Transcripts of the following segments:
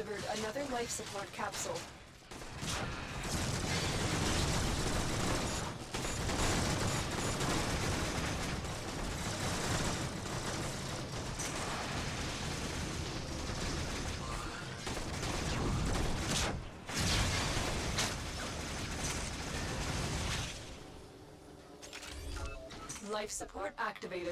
delivered another life support capsule. Life support activated.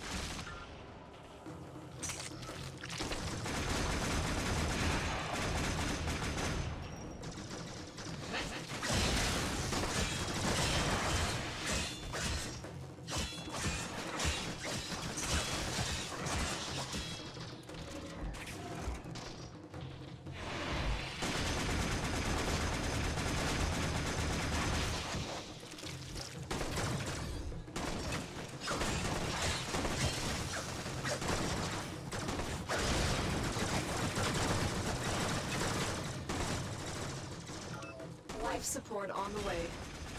Life support on the way.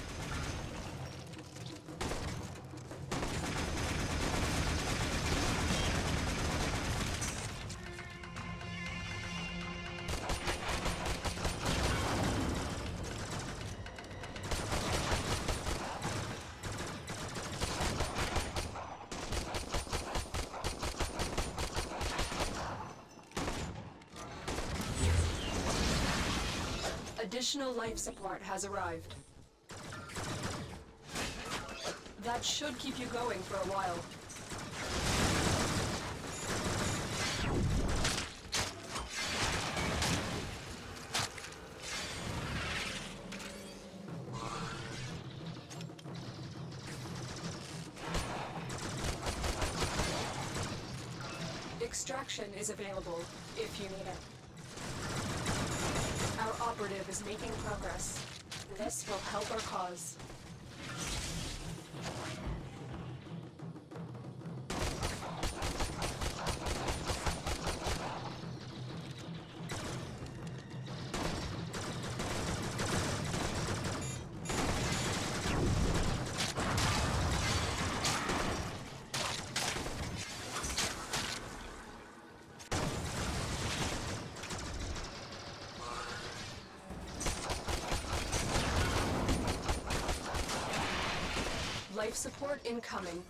Additional life support has arrived. That should keep you going for a while. Extraction is available if you need it. Our operative is making progress. This will help our cause. Life support incoming.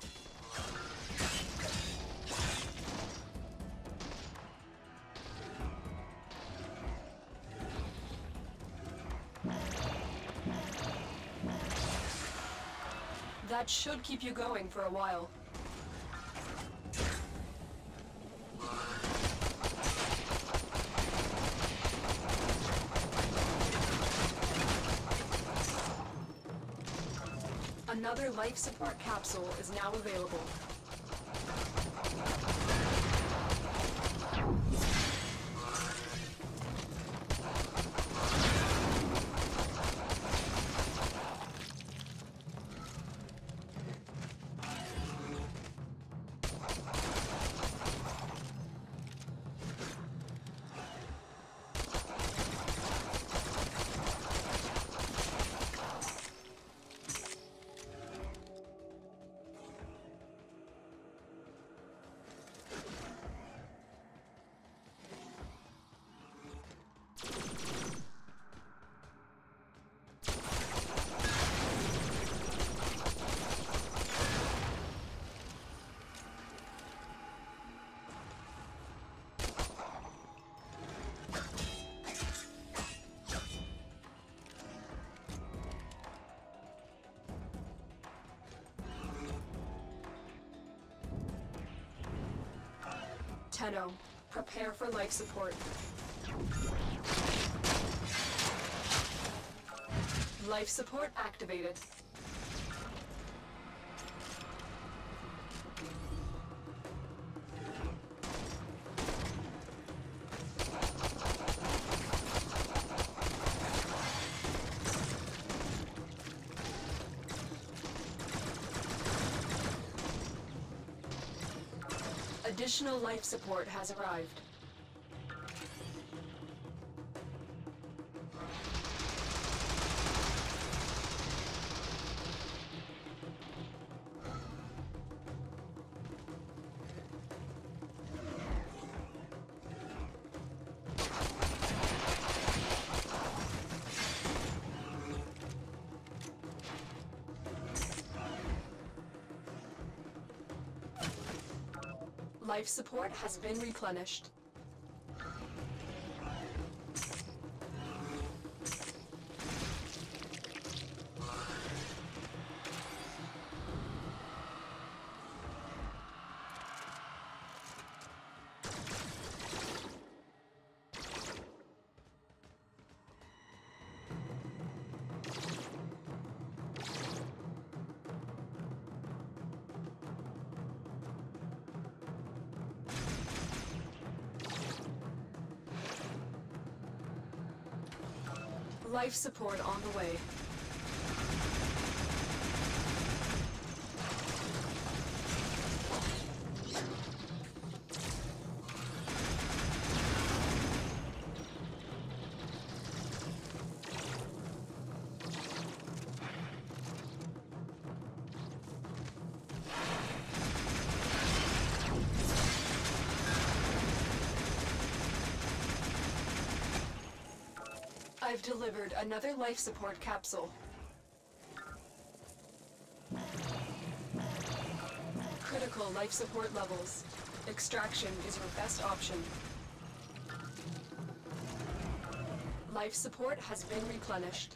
That should keep you going for a while. Another life support capsule is now available. Tenno, prepare for life support. Life support activated. Additional life support has arrived. Life support has been replenished. Life support on the way. I've delivered another life support capsule. Critical life support levels. Extraction is your best option. Life support has been replenished.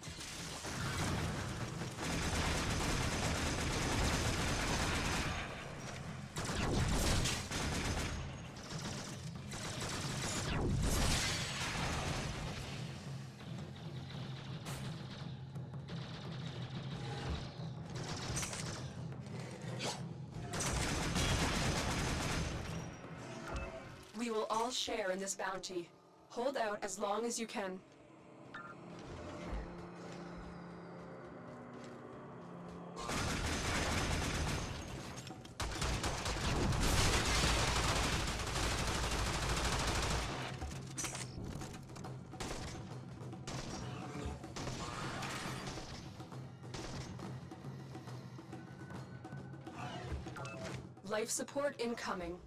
We will all share in this bounty. Hold out as long as you can. Life support incoming.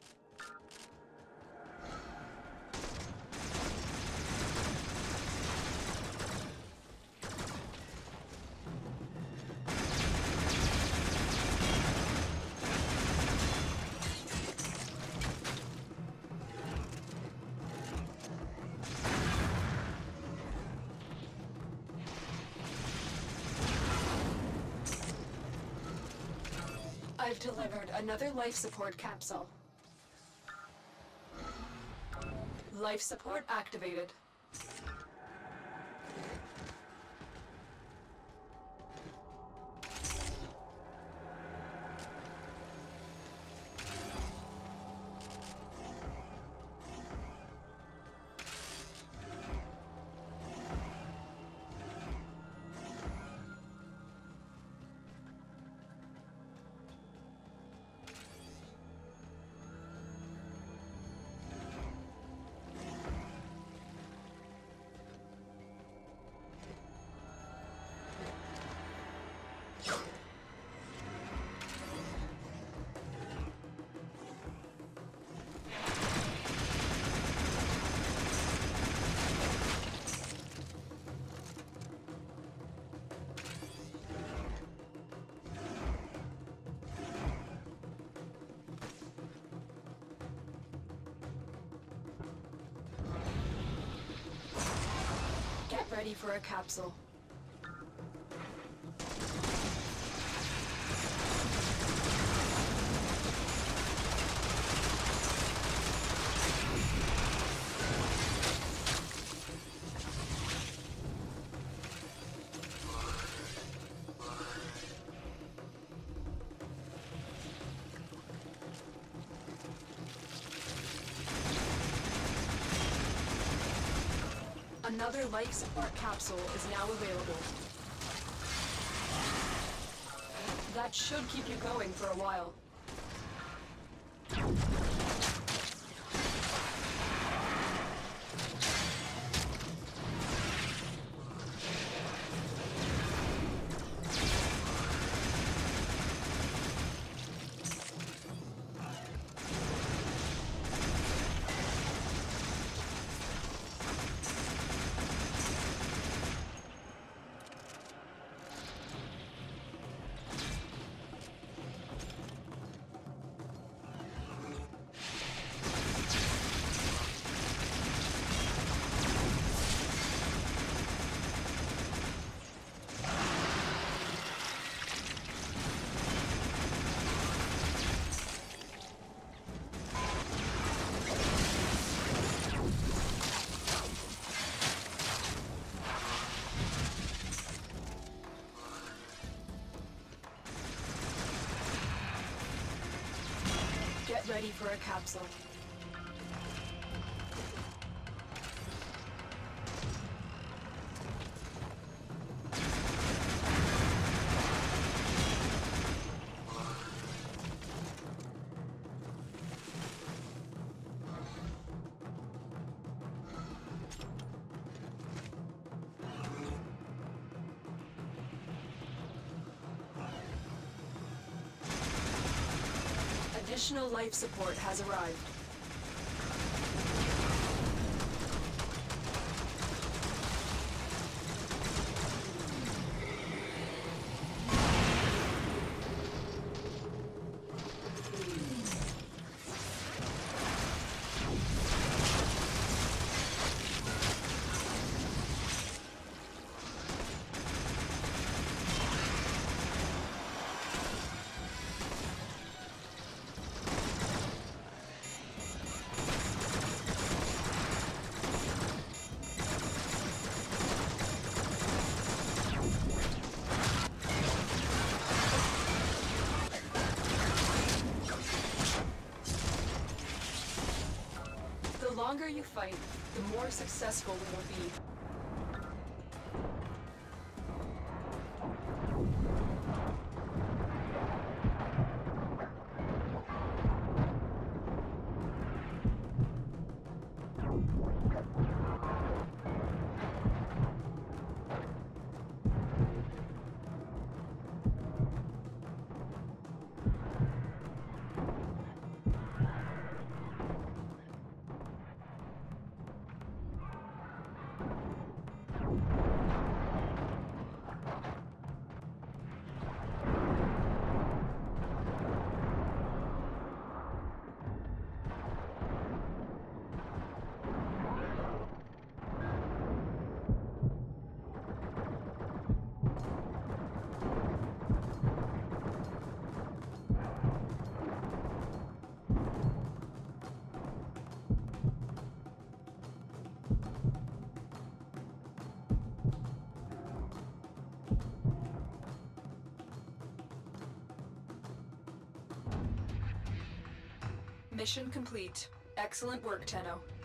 I've delivered another life support capsule. Life support activated. Get ready for a capsule. Another life support capsule is now available. That should keep you going for a while. ready for a capsule. Additional life support has arrived. The longer you fight, the more successful we will be. Mission complete. Excellent work, Tenno.